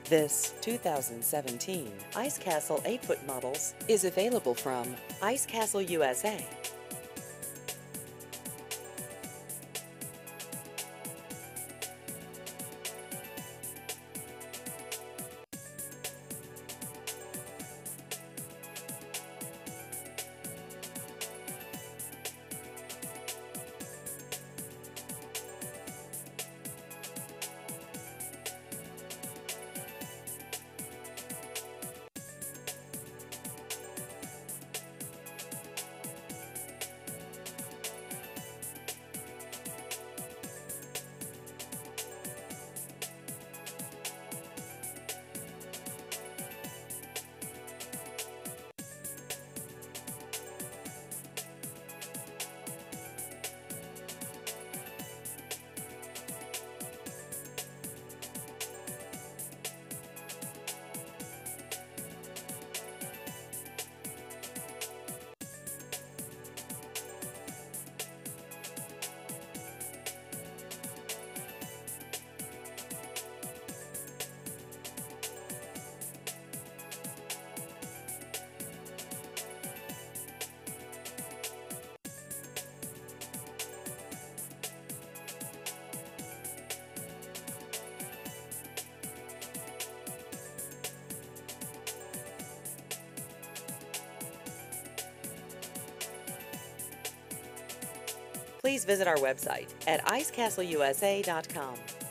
This 2017 Ice Castle 8-foot models is available from Ice Castle USA. Please visit our website at icecastleusa.com.